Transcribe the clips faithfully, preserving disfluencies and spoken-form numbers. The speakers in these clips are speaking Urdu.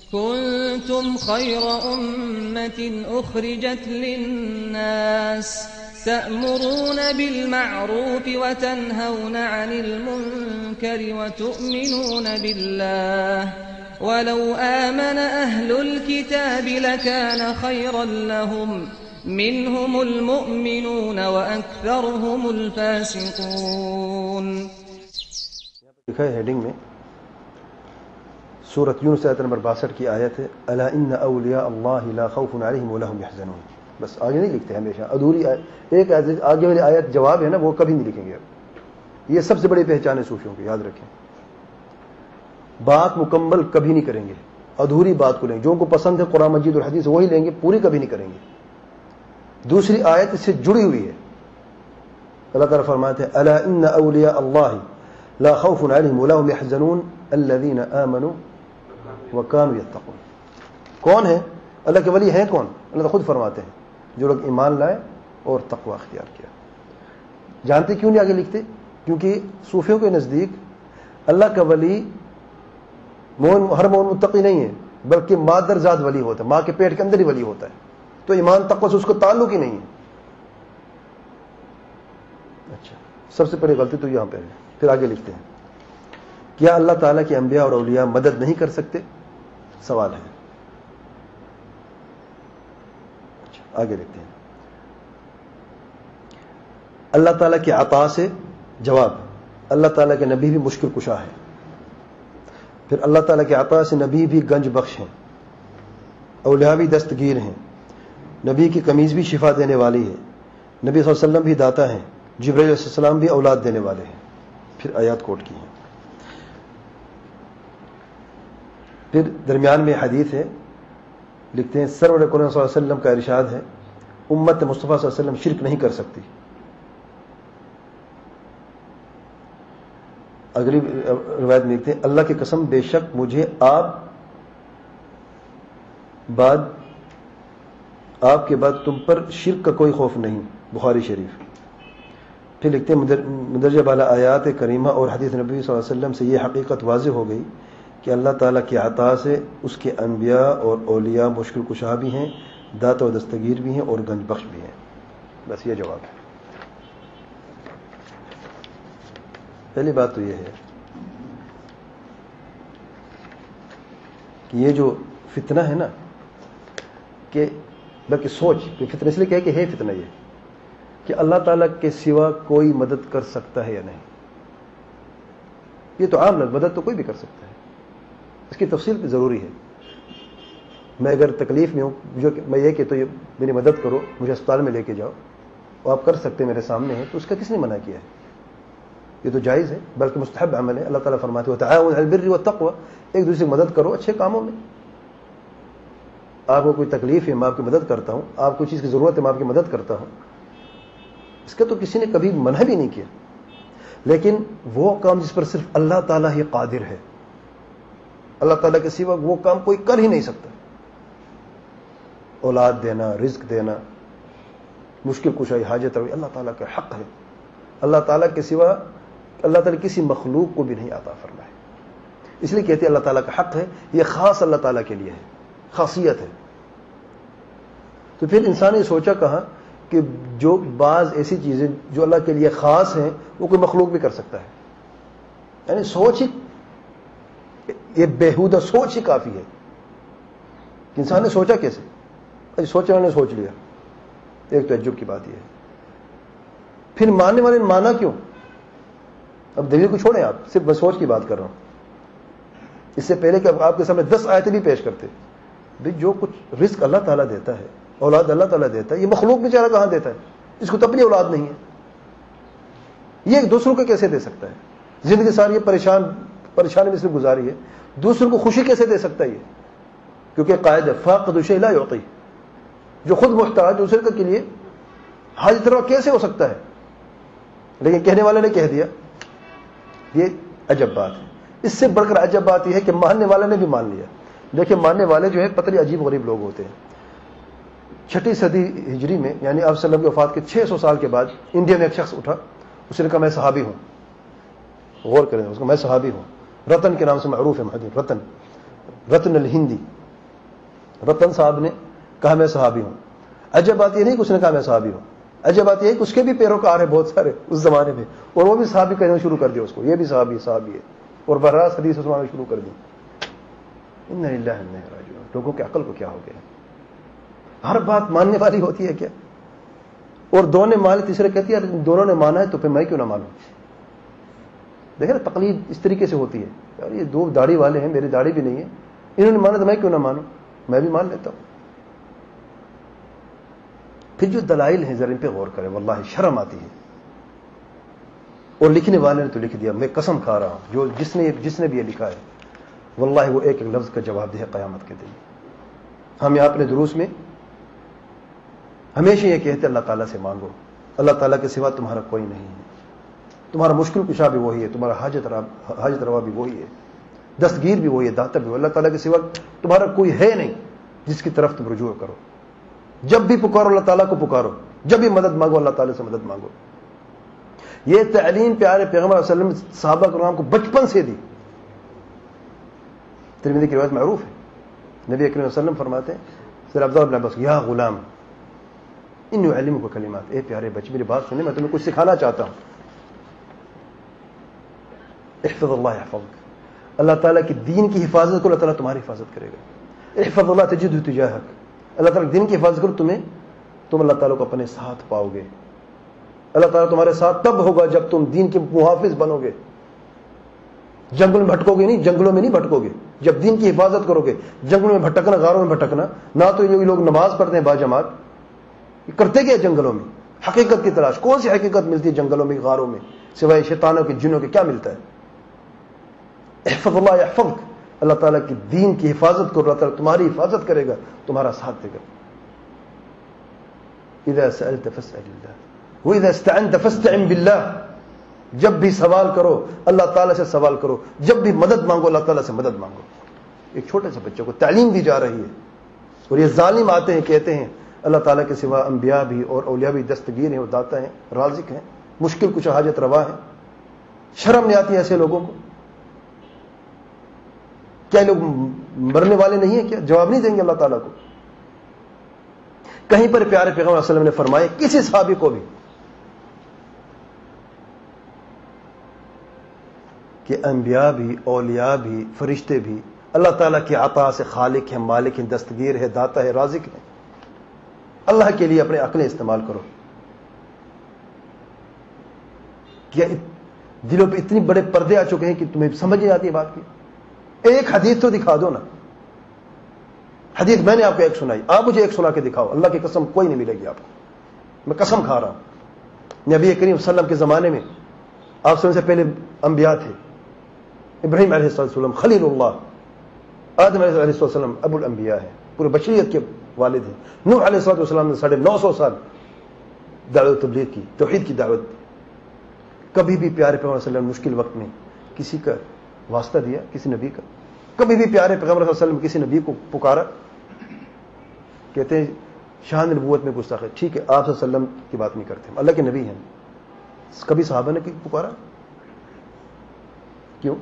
كنتم خير أمة أخرجت للناس تأمرون بالمعروف وتنهون عن المنكر وتؤمنون بالله ولو آمن أهل الكتاب لكان خيرا لهم منهم المؤمنون وأكثرهم الفاسقون. لکھا ہے ہیڈنگ میں سورۃ یونس آیت نمبر باسٹھ کی آیت ہے الا ان اولیاء اللہ لا خوف علیہم ولا هم يحزنون. بس آگے نہیں لکھتے ہمیشہ ادھوری آیت. ایک آیت آگے والی آیت جواب ہے نا وہ کبھی نہیں لکھیں گے. یہ سب سے بڑی پہچان ہے صوفیوں کی, یاد رکھیں. بات مکمل کبھی نہیں کریں گے, ادھوری بات کو لیں گے. جو ان کو پسند ہے قرآن مجید اور حدیث وہی لیں گے, پوری کبھی نہیں کریں گے. دوسری آیت اس سے جڑی ہوئی ہے. اللہ تعالیٰ فرماتے ہیں الا ان اولیاء اللہ لا خوف علیہم ولا هم يحزنون الذین آمنوا وكانوا يتقون. کون ہے اللہ کے ولی ہیں؟ کون؟ اللہ خود فرماتے ہیں جو لوگ ایمان لائے اور تقوی اختیار کیا. جانتے کیوں نہیں آگے لکھتے؟ کیونکہ صوفیوں کے نزدیک اللہ کا ولی مومن, ہر مومن متقی نہیں ہے, بلکہ مادر ذات ولی ہوتا ہے, ماں کے پیٹ کے اندر ہی ولی ہوتا ہے. تو ایمان تقوی سے اس کو تعلق ہی نہیں ہے. اچھا, سب سے پہلے غلطی تو یہاں پہ ہے. پھر آگے لکھتے ہیں کیا اللہ تعالیٰ کے انبیاء اور اولیاء مدد نہیں کر سکتے؟ سوال ہے. اچھا, آگے لکھتے ہیں اللہ تعالیٰ کی عطا سے جواب اللہ تعالیٰ کے نبی بھی مشکل کشا ہے. پھر اللہ تعالیٰ کے عطا سے نبی بھی گنج بخش ہیں, اولیاء بھی دستگیر ہیں, نبی کی قمیض بھی شفا دینے والی ہے, نبی صلی اللہ علیہ وسلم بھی داتا ہیں, جبرائیل علیہ السلام بھی اولاد دینے والے ہیں. پھر آیات کوٹ کی ہیں. پھر درمیان میں حدیث ہے, لکھتے ہیں سرور قرآن صلی اللہ علیہ وسلم کا ارشاد ہے امت مصطفیٰ صلی اللہ علیہ وسلم شرک نہیں کر سکتی. اگلی روایت میں لکھتے ہیں اللہ کی قسم بے شک مجھے آپ بعد آپ کے بعد تم پر شرک کا کوئی خوف نہیں. بخاری شریف. پھر لکھتے ہیں مندرجہ بالا آیات کریمہ اور حدیث نبی صلی اللہ علیہ وسلم سے یہ حقیقت واضح ہو گئی کہ اللہ تعالیٰ کی عطا سے اس کے انبیاء اور اولیاء مشکل کشا بھی ہیں, داتا و دستگیر بھی ہیں اور گنج بخش بھی ہیں. بس یہ جواب ہے. پہلی بات تو یہ ہے کہ یہ جو فتنہ ہے نا, کہ بلکہ سوچ فتنہ اس لیے کہ ہے کہ ہے فتنہ یہ کہ اللہ تعالیٰ کے سوا کوئی مدد کر سکتا ہے یا نہیں. یہ تو عام لفظ, مدد تو کوئی بھی کر سکتا ہے, اس کی تفصیل بھی ضروری ہے. میں اگر تکلیف میں ہوں, جو میں یہ کہ تو یہ میری مدد کرو, مجھے اسپتال میں لے کے جاؤ, اور آپ کر سکتے ہیں میرے سامنے ہے, تو اس کا کس نے منع کیا ہے؟ یہ تو جائز ہے, بلکہ مستحب عمل ہے. اللہ تعالیٰ فرماتے ہیں وتعاونوا علی البر والتقوی, ایک دوسرے کی مدد کرو اچھے کاموں میں. آپ کو کوئی تکلیف ہے میں آپ کی مدد کرتا ہوں, آپ کو چیز کی ضرورت ہے میں آپ کی مدد کرتا ہوں, اس کا تو کسی نے کبھی منع بھی نہیں کیا. لیکن وہ کام جس پر صرف اللہ تعالیٰ ہی قادر ہے, اللہ تعالیٰ کے سوا وہ کام کوئی کر ہی نہیں سکتا. اولاد دینا, رزق دینا, مشکل کشائی, حاجت روی اللہ تعالیٰ کا حق ہے. اللہ تعالیٰ کے سوا اللہ تعالیٰ کسی مخلوق کو بھی نہیں عطا فرمائے. اس لیے کہتے ہیں اللہ تعالیٰ کا حق ہے, یہ خاص اللہ تعالیٰ کے لیے ہے, خاصیت ہے. تو پھر انسان نے سوچا کہا کہ جو بعض ایسی چیزیں جو اللہ کے لیے خاص ہیں وہ کوئی مخلوق بھی کر سکتا ہے. یعنی سوچ ہی, یہ بےہودہ سوچ ہی کافی ہے. انسان نے سوچا کیسے؟ سوچنے والے نے سوچ لیا. ایک تو تعجب کی بات یہ ہے. پھر ماننے والے نے مانا کیوں؟ اب دلیل کو چھوڑیں, آپ صرف میں سوچ کی بات کر رہا ہوں. اس سے پہلے کہ آپ کے سامنے دس آیتیں بھی پیش کرتے, بھائی جو کچھ رزق اللہ تعالیٰ دیتا ہے, اولاد اللہ تعالیٰ دیتا ہے, یہ مخلوق بیچارہ کہاں دیتا ہے؟ اس کو تو اپنی اولاد نہیں ہے, یہ ایک دوسروں کو کیسے دے سکتا ہے؟ زندگی ساری یہ پریشان پریشانی میں سے گزاری ہے, دوسروں کو خوشی کیسے دے سکتا ہے یہ؟ کیونکہ قاعدہ فاقد الشیء لا یعطی, جو خود محتاج دوسرے کے لیے حاجت روا کیسے ہو سکتا ہے؟ لیکن کہنے والے نے کہہ دیا. یہ عجب بات ہے. اس سے بڑھ کر عجب بات یہ ہے کہ ماننے والے نے بھی مان لیا. دیکھیں ماننے والے جو ہے پتلی عجیب غریب لوگ ہوتے ہیں. چھٹی صدی ہجری میں یعنی آپ صلی اللہ علیہ وسلم کی وفات کے چھ سو سال کے بعد انڈیا میں ایک شخص اٹھا, اس نے کہا میں صحابی ہوں. غور کریں اس کو, میں صحابی ہوں. رتن کے نام سے معروف ہے محدث, رتن رتن الہندی, رتن صاحب نے کہا میں صحابی ہوں. عجب بات یہ نہیں کہ اس نے کہا میں صحابی ہوں, عجب بات یہ ہے کہ اس کے بھی پیروکار ہیں بہت سارے اس زمانے میں, اور وہ بھی صحابی کہنا شروع کر دیا اس کو, یہ بھی صحابی صحابی ہے, اور براہ حدیث سنانا شروع کر دی. انا للہ و انا الیہ راجعون. لوگوں کی عقل کو کیا ہو گیا؟ ہر بات ماننے والی ہوتی ہے کیا؟ اور دونوں نے مانے, تیسرے کہتی ہے دونوں نے مانا ہے تو پھر میں کیوں نہ مانوں؟ دیکھیں نا تقلید اس طریقے سے ہوتی ہے, یار یہ دو داڑھی والے ہیں, میری داڑھی بھی نہیں ہے, انہوں نے مانا تو میں کیوں نہ مانوں, میں بھی مان لیتا ہوں. پھر جو دلائل ہیں ذرا ان پہ غور کریں, واللہ شرم آتی ہے. اور لکھنے والے نے تو لکھ دیا, میں قسم کھا رہا ہوں, جو جس نے جس نے بھی یہ لکھا ہے واللہ وہ ایک ایک لفظ کا جواب دے قیامت کے دن. ہم یہاں اپنے دروس میں ہمیشہ یہ کہتے اللہ تعالیٰ سے مانگو, اللہ تعالیٰ کے سوا تمہارا کوئی نہیں ہے, تمہارا مشکل کشا بھی وہی ہے, تمہارا حاجت حاجت روا بھی وہی ہے, دستگیر بھی وہی ہے, داتا بھی وہی. اللہ تعالیٰ کے سوا تمہارا کوئی ہے نہیں جس کی طرف تم رجوع کرو. جب بھی پکارو اللہ تعالیٰ کو پکارو, جب بھی مدد مانگو اللہ تعالیٰ سے مدد مانگو. یہ تعلیم پیارے پیغمبر صلی اللہ علیہ وسلم صحابہ کرام کو بچپن سے دی. ترمذی کی روایت معروف ہے, نبی اکرم صلی اللہ علیہ وسلم فرماتے ہیں سر عبداللہ بن عباس, یا غلام انی اعلمک کلمات, اے پیارے بچے میری بات سنیں, میں تمہیں کچھ سکھانا چاہتا ہوں. احفظ اللہ یحفظک, اللہ تعالیٰ کی دین کی حفاظت کرو, اللہ تعالیٰ تمہاری حفاظت کرے گا. احفظ اللہ تجدہ تجاہک, اللہ تعالیٰ دین کی حفاظت کرو, تمہیں تم اللہ تعالیٰ کو اپنے ساتھ پاؤ گے. اللہ تعالیٰ تمہارے ساتھ تب ہوگا جب تم دین کے محافظ بنو گے. جنگل میں بھٹکو گے نہیں, جنگلوں میں نہیں بھٹکو گے, جب دین کی حفاظت کرو گے. جنگلوں میں بھٹکنا, غاروں میں بھٹکنا, نہ تو یہ لوگ نماز پڑھتے ہیں باجماعت, یہ کرتے کیا جنگلوں میں؟ حقیقت کی تلاش. کون سی حقیقت ملتی ہے جنگلوں میں غاروں میں سوائے شیطانوں کے جنوں کے؟ کیا ملتا ہے؟ احفظ اللہ یحفظک, اللہ تعالیٰ کی دین کی حفاظت کرو, اللہ تعالیٰ تمہاری حفاظت کرے گا, تمہارا ساتھ دے گا. اذا سألت فاسأل اللہ واذا استعنت فاستعن باللہ, جب بھی سوال کرو اللہ تعالیٰ سے سوال کرو, جب بھی مدد مانگو اللہ تعالیٰ سے مدد مانگو. ایک چھوٹے سے بچے کو تعلیم دی جا رہی ہے, اور یہ ظالم آتے ہیں کہتے ہیں اللہ تعالیٰ کے سوا انبیاء بھی اور اولیاء بھی دستگیر ہیں, وہ داتا ہیں, رازق ہیں, مشکل کچھ حاجت روا ہے. شرم نہیں آتی ایسے لوگوں کو؟ کیا لوگ مرنے والے نہیں ہیں کیا؟ جواب نہیں دیں گے اللہ تعالیٰ کو؟ کہیں پر پیارے پیغمبر صلی اللہ علیہ وسلم نے فرمایا کسی صحابی کو بھی کہ انبیاء بھی, اولیاء بھی, فرشتے بھی اللہ تعالیٰ کی عطا سے خالق ہیں, مالک ہیں, دستگیر ہے, داتا ہے, رازق ہیں. اللہ کے لیے اپنے عقلیں استعمال کرو. کیا دلوں پہ اتنی بڑے پردے آ چکے ہیں کہ تمہیں سمجھ نہیں آتی بات کی؟ ایک حدیث تو دکھا دو نا. حدیث میں نے آپ کو ایک سنائی, آپ مجھے ایک سنا کے دکھاؤ. اللہ کی قسم کوئی نہیں ملے گی آپ کو, میں قسم کھا رہا ہوں. نبی کریم صلی اللہ علیہ وسلم کے زمانے میں آپ سے پہلے انبیاء تھے. ابراہیم علیہ السلام خلیل اللہ, آدم علیہ السلام ابو الانبیاء ہیں, پورے بشریت کے والد ہیں. نوح علیہ السلام نے ساڑھے نو سو سال دعوت تبلیغ کی, توحید کی دعوت. کبھی بھی پیارے پیغمبر صلی اللہ علیہ وسلم مشکل وقت میں کسی کا واسطہ دیا, کسی نبی کا؟ کبھی بھی پیارے پیغمبر صلی اللہ علیہ وسلم کسی نبی کو پکارا؟ کہتے ہیں شان نبوت میں گستاخ ہے. ٹھیک ہے, آپ صلی اللہ علیہ وسلم کی بات نہیں کرتے, اللہ کے نبی ہیں. کبھی صحابہ نے پکارا؟ کیوں؟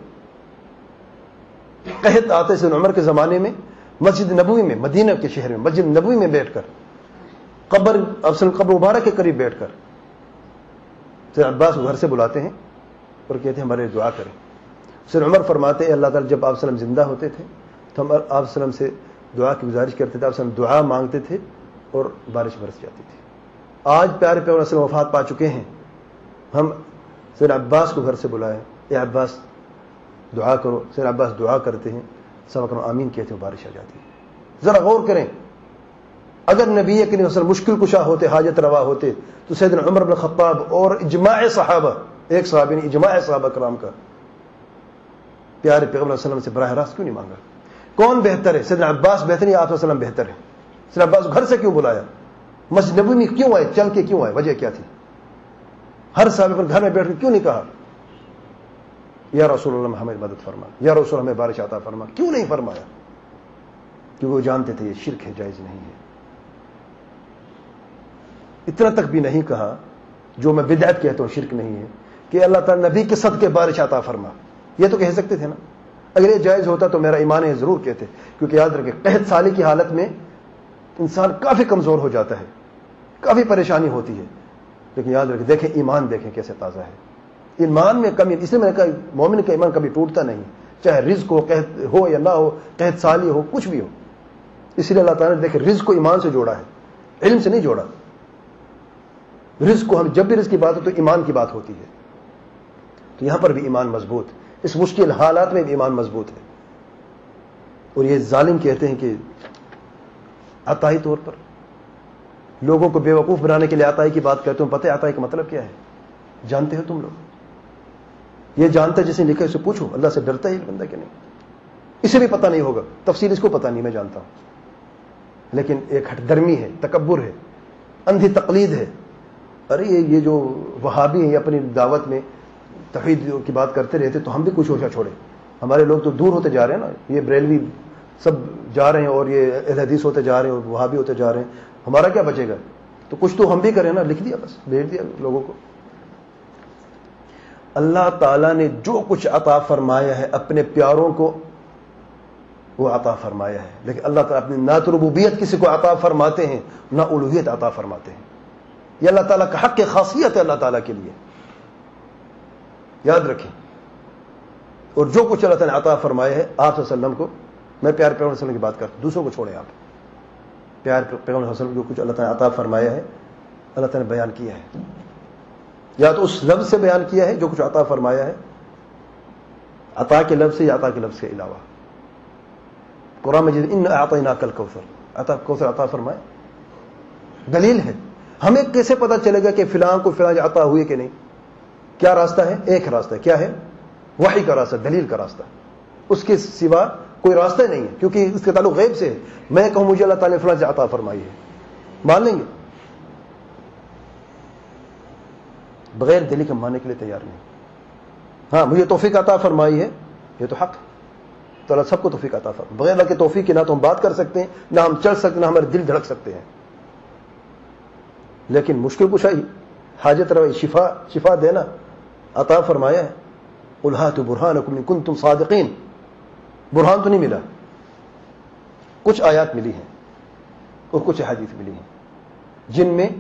قحط آتے سے عمر کے زمانے میں مسجد نبوی میں, مدینہ کے شہر میں مسجد نبوی میں بیٹھ کر, قبر افسل قبر مبارک کے قریب بیٹھ کر سر عباس کو گھر سے بلاتے ہیں اور کہتے ہیں ہمارے دعا کریں. سر عمر فرماتے ہیں اللہ تعالیٰ جب آپ وسلم زندہ ہوتے تھے تو ہم آپ وسلم سے دعا کی گزارش کرتے تھے, آپ وسلم دعا مانگتے تھے اور بارش برس جاتی تھی. آج پیارے پیغمبر وسلم وفات پا چکے ہیں, ہم سر عباس کو گھر سے بلائیں, اے عباس دعا کرو. سر عباس دعا کرتے ہیں, سب اکرم آمین کہتے ہیں, بارش آ جاتی ہے. ذرا غور کریں, اگر نبی کریم صلی اللہ علیہ وسلم مشکل کشا ہوتے, حاجت روا ہوتے, تو سیدنا عمر بن خطاب اور اجماع صحابہ, ایک صحابی نے اجماع صحابہ کرام کا, پیارے پیغمبر صلی اللہ علیہ وسلم سے براہ راست کیوں نہیں مانگا؟ کون بہتر ہے؟ سیدنا عباس بہتر ہے یا آپ صلی اللہ علیہ وسلم بہتر ہے؟ سیدنا عباس کو گھر سے کیوں بلایا؟ مسجد نبوی میں کیوں آئے, چل کے کیوں آئے, وجہ کیا تھی؟ ہر صحابی پر گھر میں بیٹھ کر کیوں نہیں کہا یا رسول اللہ ہمیں مدد فرما, یا رسول ہمیں بارش عطا فرما؟ کیوں نہیں فرمایا؟ کیونکہ وہ جانتے تھے یہ شرک ہے, جائز نہیں ہے. اتنا تک بھی نہیں کہا جو میں بدعت کہتا ہوں, شرک نہیں ہے, کہ اللہ تعالیٰ نبی کے صدقے بارش عطا فرما. یہ تو کہہ سکتے تھے نا, اگر یہ جائز ہوتا تو میرا ایمان ہے ضرور کہتے، کیونکہ یاد رکھیں قحط سالی کی حالت میں انسان کافی کمزور ہو جاتا ہے، کافی پریشانی ہوتی ہے، لیکن یاد رکھیں دیکھیں ایمان دیکھیں کیسے تازہ ہے، ایمان میں کمی، اس لیے میں نے کہا مومن کا ایمان کبھی ٹوٹتا نہیں، چاہے رزق ہو قحط ہو یا نہ ہو، قحط سالی ہو، کچھ بھی ہو. اس لیے اللہ تعالیٰ نے دیکھیں رزق کو ایمان سے جوڑا ہے، علم سے نہیں جوڑا. رزق کو ہم جب بھی رزق کی بات ہو تو ایمان کی بات ہوتی ہے، تو یہاں پر بھی ایمان مضبوط، اس مشکل حالات میں بھی ایمان مضبوط ہے. اور یہ ظالم کہتے ہیں کہ عطائی طور پر لوگوں کو بیوقوف بنانے کے لیے عطائی کی بات کرتے ہیں. پتہ ہے عطائی کا مطلب کیا ہے؟ جانتے ہو تم لوگ؟ یہ جانتا ہے جس نے لکھا ہے اسے پوچھو، اللہ سے ڈرتا ہے یہ بندہ کہ نہیں؟ اسے بھی پتہ نہیں ہوگا، تفصیل اس کو پتہ نہیں، میں جانتا ہوں. لیکن ایک ہٹ درمی ہے، تکبر ہے، اندھی تقلید ہے. ارے یہ جو وہابی ہیں یہ اپنی دعوت میں توحید کی بات کرتے رہتے تو ہم بھی کچھ ہوشا چھوڑیں. ہمارے لوگ تو دور ہوتے جا رہے ہیں نا، یہ بریلوی سب جا رہے ہیں اور یہ اہل حدیث ہوتے جا رہے ہیں اور وہابی ہوتے جا رہے ہیں، ہمارا کیا بچے گا؟ تو کچھ تو ہم بھی کریں نا. لکھ دیا بس، بھیج دیا لوگوں کو. اللہ تعالیٰ نے جو کچھ عطا فرمایا ہے اپنے پیاروں کو وہ عطا فرمایا ہے، لیکن اللہ تعالیٰ اپنی نہ تو ربوبیت کسی کو عطا فرماتے ہیں نہ الوہیت عطا فرماتے ہیں. یہ اللہ تعالیٰ کا حق کی خاصیت ہے اللہ تعالیٰ کے لیے، یاد رکھیں. اور جو کچھ اللہ تعالیٰ نے عطا فرمایا ہے آپ صلی اللہ علیہ وسلم کو، میں پیار پیغمبر صلی اللہ علیہ وسلم کی بات کرتا ہوں، دوسروں کو چھوڑیں. آپ پیار پیغمبر صلی اللہ علیہ وسلم جو کچھ اللہ تعالیٰ نے عطا فرمایا ہے اللہ تعالیٰ نے بیان کیا ہے، یا تو اس لفظ سے بیان کیا ہے جو کچھ عطا فرمایا ہے، عطا کے لفظ سے یا عطا کے لفظ کے علاوہ. قرآن مجید ان اعطیناک الکوثر، عطا کوثر عطا فرمایا، دلیل ہے. ہمیں کیسے پتہ چلے گا کہ فلاں کو فلاں عطا ہوئے کہ نہیں؟ کیا راستہ ہے؟ ایک راستہ ہے، کیا ہے؟ وحی کا راستہ، دلیل کا راستہ. اس کے سوا کوئی راستہ نہیں ہے، کیونکہ اس کا تعلق غیب سے ہے. میں کہوں مجھے اللہ تعالیٰ نے فلاں سے عطا فرمائی ہے، مان لیں گے؟ بغیر دلیل کے ماننے کے لیے تیار نہیں. ہاں مجھے توفیق عطا فرمائی ہے، یہ تو حق ہے، تو اللہ سب کو توفیق عطا فرمائے. بغیر اللہ کے توفیق کے نہ تو ہم بات کر سکتے ہیں، نہ ہم چل سکتے، نہ ہمارے دل دھڑک سکتے ہیں. لیکن مشکل کشائی، حاجت روائی، شفا شفا دینا عطا فرمایا ہے. قل ہاتوا برہانکم ان کنتم صادقین. برہان تو نہیں ملا، کچھ آیات ملی ہیں اور کچھ احادیث ملی ہیں جن میں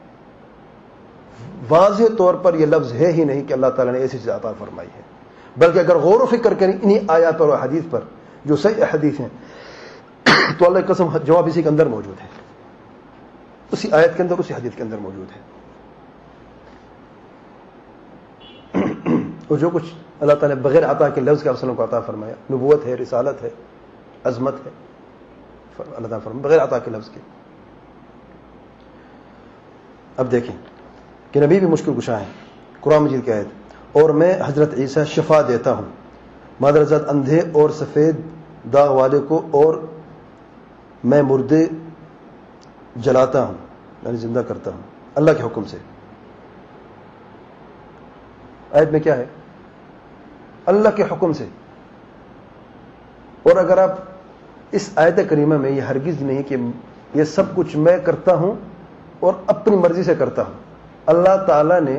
واضح طور پر یہ لفظ ہے ہی نہیں کہ اللہ تعالیٰ نے ایسی چیز عطا فرمائی ہے، بلکہ اگر غور و فکر کریں انہی آیات پر اور حدیث پر جو صحیح حدیث ہیں تو اللہ کی قسم جواب اسی کے اندر موجود ہے، اسی آیت کے اندر، اسی حدیث کے اندر موجود ہے. اور جو کچھ اللہ تعالیٰ نے بغیر عطا کے لفظ کے وسلم کو عطا فرمایا، نبوت ہے، رسالت ہے، عظمت ہے، اللہ تعالیٰ فرمایا بغیر عطا کے لفظ کے. اب دیکھیں کہ نبی بھی مشکل کشا ہے. قرآن مجید کی آیت، اور میں حضرت عیسیٰ شفا دیتا ہوں مادرزاد اندھے اور سفید داغ والے کو، اور میں مردے جلاتا ہوں یعنی زندہ کرتا ہوں اللہ کے حکم سے. آیت میں کیا ہے؟ اللہ کے حکم سے. اور اگر آپ اس آیت کریمہ میں یہ ہرگز نہیں کہ یہ سب کچھ میں کرتا ہوں اور اپنی مرضی سے کرتا ہوں. اللہ تعالی نے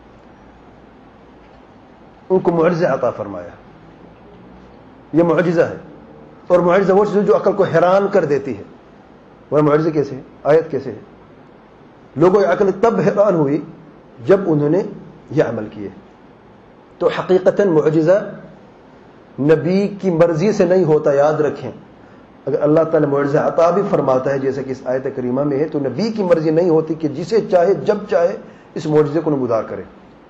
ان کو معجزہ عطا فرمایا، یہ معجزہ ہے. اور معجزہ وہ چیز جو عقل کو حیران کر دیتی ہے. وہ معجزہ کیسے ہے؟ آیت کیسے ہے؟ لوگوں کی عقل تب حیران ہوئی جب انہوں نے یہ عمل کیے. تو حقیقتاً معجزہ نبی کی مرضی سے نہیں ہوتا، یاد رکھیں. اگر اللہ تعالیٰ معجزہ عطا بھی فرماتا ہے جیسا کہ اس آیت کریمہ میں ہے، تو نبی کی مرضی نہیں ہوتی کہ جسے چاہے جب چاہے اس معجزے کو نمودار کرے.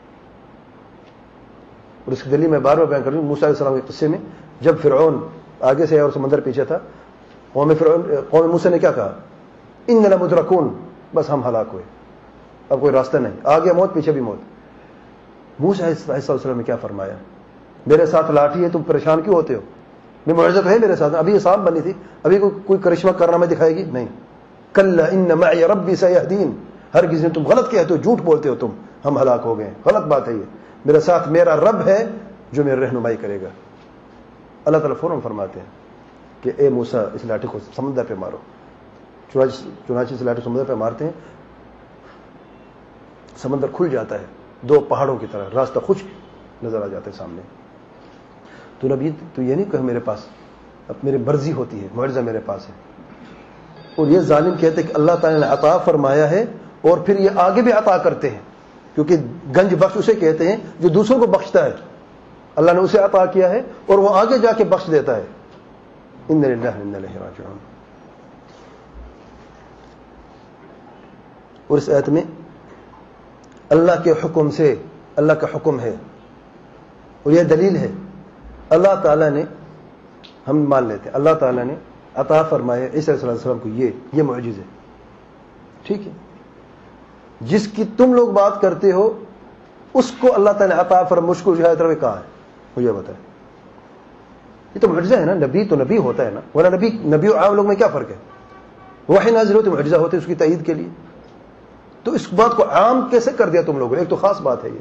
اور اس کی دلیل میں بار بار بیان کر رہا ہوں. موسیٰ علیہ السلام کے قصے میں جب فرعون آگے سے اور سمندر پیچھے تھا، قوم فرعون قوم موسیٰ نے کیا کہا؟ اِنَّا لَمُدْرَكُونَ، بس ہم ہلاک ہوئے، اب کوئی راستہ نہیں، آگے موت پیچھے بھی موت. موسیٰ علیہ السلام نے کیا فرمایا؟ میرے ساتھ لاٹھی ہے، تم پریشان کیوں ہوتے ہو؟ میں معجزہ تو ہے میرے ساتھ، ابھی یہ سانپ بنی تھی، ابھی کوئی کرشمہ کرنا میں دکھائے گی نہیں. کَلَّا إِنَّ مَعِيَ رَبِّي سَيَهْدِينِ. ہرگز نہیں، تم غلط کہتے ہو، جھوٹ بولتے ہو، تم ہم ہلاک ہو گئے، غلط بات ہے یہ. میرے ساتھ میرا رب ہے جو میری رہنمائی کرے گا. اللہ تعالیٰ فوراً فرماتے ہیں کہ اے موسیٰ اس لاٹھی کو سمندر پہ مارو. چنانچہ اس لاٹھی سمندر پہ مارتے ہیں، سمندر کھل جاتا ہے دو پہاڑوں کی طرح، راستہ خشک نظر آ جاتا ہے سامنے. تو نبی تو یہ نہیں کہ میرے پاس اب میری مرضی ہوتی ہے، معجزہ میرے پاس ہے. اور یہ ظالم کہتے ہیں کہ اللہ تعالیٰ نے عطا فرمایا ہے اور پھر یہ آگے بھی عطا کرتے ہیں، کیونکہ گنج بخش اسے کہتے ہیں جو دوسروں کو بخشتا ہے. اللہ نے اسے عطا کیا ہے اور وہ آگے جا کے بخش دیتا ہے. ان للہ و انا الیہ راجعون. اور اس آیت میں اللہ کے حکم سے، اللہ کا حکم ہے اور یہ دلیل ہے. اللہ تعالیٰ نے، ہم مان لیتے ہیں اللہ تعالیٰ نے عطا فرمایا عیسیٰ علیہ السلام کو یہ یہ معجزہ، ٹھیک ہے. جس کی تم لوگ بات کرتے ہو اس کو اللہ تعالیٰ نے عطا فرمایا، مجھ کو شاید روے کہا ہے، مجھے بتائیں. یہ تو معجزہ ہے نا، نبی تو نبی ہوتا ہے نا، ورنہ نبی نبی اور عام لوگ میں کیا فرق ہے؟ وحی نازل ہوتے معجزہ ہوتے اس کی تائید کے لیے. تو اس بات کو عام کیسے کر دیا تم لوگوں نے؟ ایک تو خاص بات ہے یہ.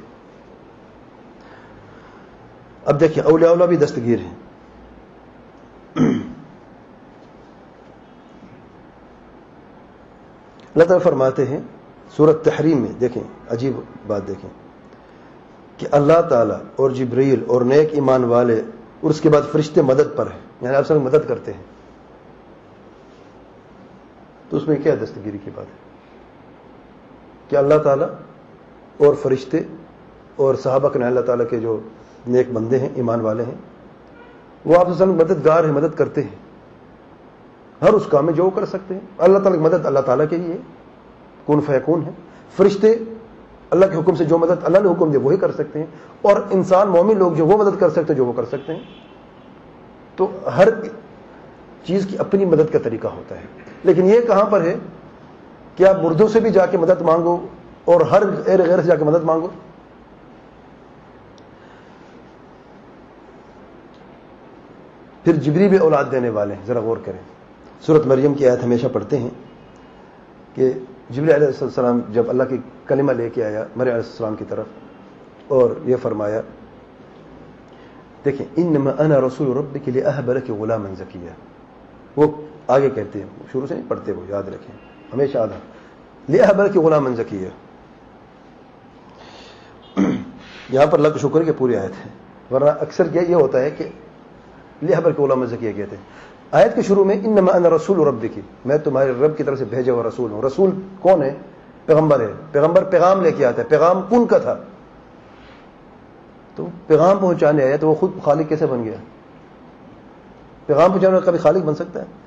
اب دیکھیں اولیاء اللہ بھی دستگیر ہیں. اللہ تعالیٰ فرماتے ہیں سورۃ تحریم میں، دیکھیں عجیب بات دیکھیں کہ اللہ تعالیٰ اور جبریل اور نیک ایمان والے اور اس کے بعد فرشتے مدد پر ہیں، یعنی آپ سب مدد کرتے ہیں. تو اس میں کیا دستگیری کی بات ہے کہ اللہ تعالیٰ اور فرشتے اور صحابہ کے اللہ تعالیٰ کے جو نیک بندے ہیں، ایمان والے ہیں، وہ آپ سے مددگار ہیں، مدد کرتے ہیں ہر اس کام میں جو وہ کر سکتے ہیں. اللہ تعالیٰ کی مدد اللہ تعالیٰ کے لیے کن فیکون ہے. فرشتے اللہ کے حکم سے جو مدد اللہ نے حکم دیا وہی کر سکتے ہیں، اور انسان مومن لوگ جو وہ مدد کر سکتے ہیں جو وہ کر سکتے ہیں. تو ہر چیز کی اپنی مدد کا طریقہ ہوتا ہے. لیکن یہ کہاں پر ہے کہ آپ مردوں سے بھی جا کے مدد مانگو اور ہر غیر سے جا کے مدد مانگو؟ پھر جبریل بھی اولاد دینے والے ہیں، ذرا غور کریں. سورۃ مریم کی آیت ہمیشہ پڑھتے ہیں کہ جبریل علیہ السلام جب اللہ کی کلمہ لے کے آیا مریم علیہ السلام کی طرف اور یہ فرمایا، دیکھیں انما انا رسول ربک لاہب لک غلاما زکیا. وہ آگے کہتے ہیں، شروع سے نہیں پڑھتے، وہ یاد رکھیں ہمیشہ آدھا لاہب لک غلاما زکیا. یہاں پر اللہ کا شکر ہے کہ پوری آیت ہے، ورنہ اکثر کیا یہ ہوتا ہے کہ لاہب لک غلاما زکیا کہتے ہیں. آیت کے شروع میں انما انا رسول ربک، میں تمہارے رب کی طرف سے بھیجا ہوا رسول ہوں. رسول کون ہے؟ پیغمبر ہے. پیغمبر پیغام لے کے آتا ہے. پیغام کن کا تھا؟ تو پیغام پہنچانے آیا تو وہ خود خالق کیسے بن گیا؟ پیغام پہنچانے والا کبھی خالق بن سکتا ہے؟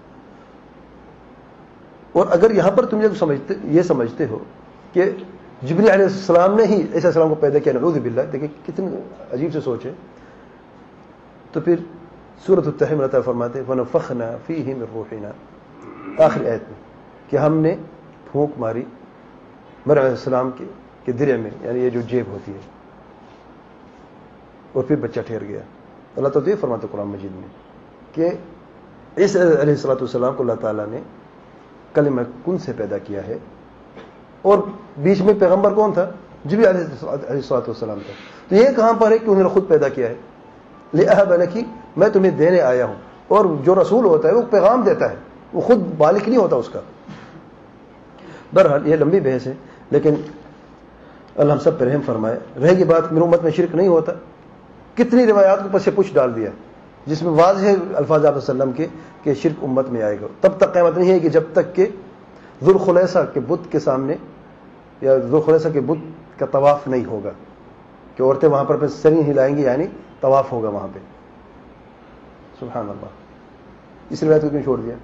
اور اگر یہاں پر تم یہ سمجھتے یہ سمجھتے ہو کہ جبریل علیہ السلام نے ہی عیسیٰ السلام کو پیدا کیا، نعوذ باللہ، دیکھیں کتنی عجیب سے سوچ ہے. تو پھر سورۃ التحریم اللہ تعالیٰ فرماتے ہیں وَنَفَخْنَا فِيهِ مِن رُوحِنَا، آخری آیت میں کہ ہم نے پھونک ماری مریم علیہ السلام کے کہ درع میں، یعنی یہ جو جیب ہوتی ہے، اور پھر بچہ ٹھہر گیا. اللہ تعالیٰ یہ فرماتے قرآن مجید میں کہ عیسیٰ علیہ الصلوۃ والسلام کو اللہ تعالیٰ نے کلمہ کن سے پیدا کیا ہے، اور بیچ میں پیغمبر کون تھا؟ جبریل علیہ الصلوۃ والسلام تھا. تو یہ کہاں پر ہے کہ انہوں نے خود پیدا کیا ہے؟ لِأَهَبَ لَكِ، میں تمہیں دینے آیا ہوں. اور جو رسول ہوتا ہے وہ پیغام دیتا ہے، وہ خود مالک نہیں ہوتا اس کا. بہرحال یہ لمبی بحث ہے، لیکن اللہ ہم سب پر رحم فرمائے. رہے گی بات میری امت میں شرک نہیں ہوتا، کتنی روایات کو پس پوچھ ڈال دیا جس میں واضح الفاظ آپ وسلم کے کہ شرک امت میں آئے گا. تب تک قیامت نہیں ہے کہ جب تک کہ ذوالخلیصہ کے بت کے سامنے یا ذوالخلیصہ کے بت کا طواف نہیں ہوگا، کہ عورتیں وہاں پر سری ہلائیں گی، یعنی طواف ہوگا وہاں پہ. سبحان اللہ، اس روایت کو کیوں چھوڑ دیا؟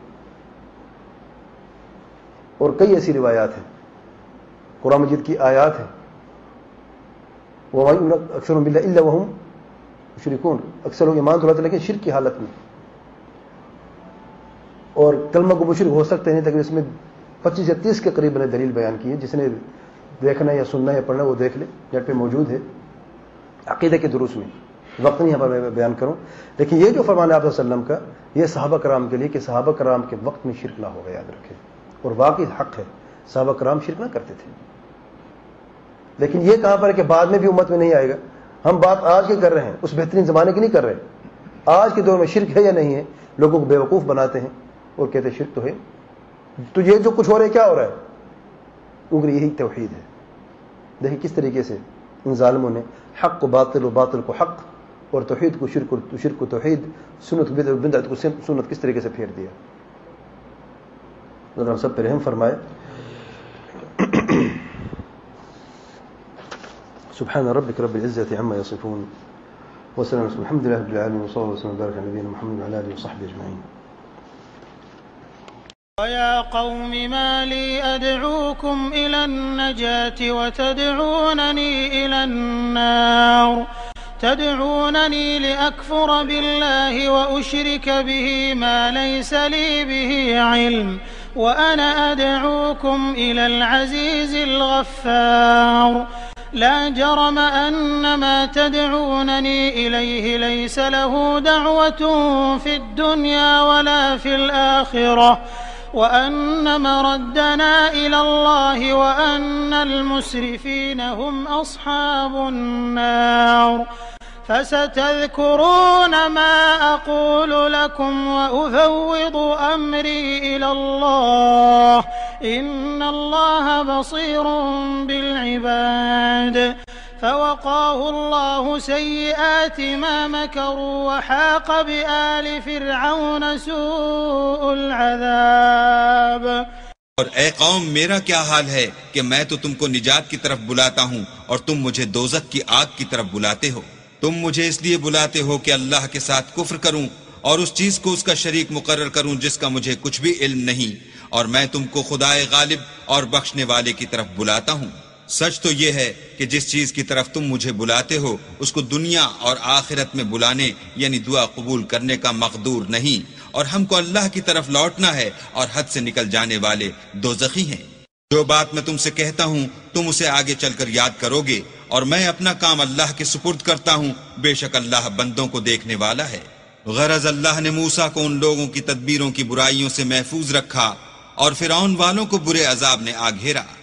اور کئی ایسی روایات ہیں، قرآن مجید کی آیات ہیں، وہ اکثر باللہ الا وہم مشرکون، اکثر لوگ ایمان تو لاتے لیکن شرک کی حالت میں. اور کلمہ کو مشرک ہو سکتے ہیں، لیکن اس میں پچیس یا تیس کے قریب نے دلیل بیان کی ہے. جس نے دیکھنا یا سننا یا پڑھنا وہ دیکھ لے، نیٹ پہ موجود ہے عقیدہ کے دروس میں. وقت نہیں یہاں پر بیان کروں، لیکن یہ جو فرمان ہے آپ صلی اللہ علیہ وسلم کا، یہ صحابہ کرام کے لیے کہ صحابہ کرام کے وقت میں شرک نہ ہوگا، یاد رکھیں. اور واقعی حق ہے، صحابہ کرام شرک نہ کرتے تھے. لیکن یہ کہاں پر ہے کہ بعد میں بھی امت میں نہیں آئے گا. ہم بات آج کی کر رہے ہیں، اس بہترین زمانے کی نہیں کر رہے. آج کے دور میں شرک ہے یا نہیں ہے، لوگوں کو بیوقوف بناتے ہیں اور کہتے ہیں شرک تو ہے. تو یہ جو کچھ ہو رہا ہے کیا ہو رہا ہے؟ کیونکہ یہی توحید ہے. دیکھیں کس طریقے سے ان ظالموں نے حق کو باطل و باطل کو حق اور توحید کو شرک شرک کو توحید، سنت بدعت کو سنت کس طریقے سے پھیر دیا. ذرا ہم سب پہ رحم فرمائے. سبحان ربك رب العزة عما يصفون وسلام الحمد لله رب العالمين وصلى الله وسلم وبارك على نبينا محمد وعلى اله وصحبه اجمعين. ويا قوم ما لي أدعوكم إلى النجاة وتدعونني إلى النار تدعونني لأكفر بالله وأشرك به ما ليس لي به علم وأنا أدعوكم إلى العزيز الغفار لا جرم أن ما تدعونني إليه ليس له دعوة في الدنيا ولا في الآخرة وأن مردنا إلى الله وأن المسرفين هم أصحاب النار فستذكرون ما أقول لكم وأفوض أمري إلى الله إن الله بصير بالعباد فوقاه الله سيئات ما مكروا وحاق بآل فرعون سوء العذاب. اور اے قوم میرا کیا حال ہے کہ میں تو تم کو نجات کی طرف بلاتا ہوں اور تم مجھے دوزخ کی آگ کی طرف بلاتے ہو. تم مجھے اس لیے بلاتے ہو کہ اللہ کے ساتھ کفر کروں اور اس چیز کو اس کا شریک مقرر کروں جس کا مجھے کچھ بھی علم نہیں، اور میں تم کو خدائے غالب اور بخشنے والے کی طرف بلاتا ہوں. سچ تو یہ ہے کہ جس چیز کی طرف تم مجھے بلاتے ہو اس کو دنیا اور آخرت میں بلانے یعنی دعا قبول کرنے کا مقدور نہیں، اور ہم کو اللہ کی طرف لوٹنا ہے اور حد سے نکل جانے والے دوزخی ہیں. جو بات میں تم سے کہتا ہوں تم اسے آگے چل کر یاد کرو گے، اور میں اپنا کام اللہ کے سپرد کرتا ہوں، بے شک اللہ بندوں کو دیکھنے والا ہے. غرض اللہ نے موسیٰ کو ان لوگوں کی تدبیروں کی برائیوں سے محفوظ رکھا اور فرعون والوں کو برے عذاب نے آ گھیرا.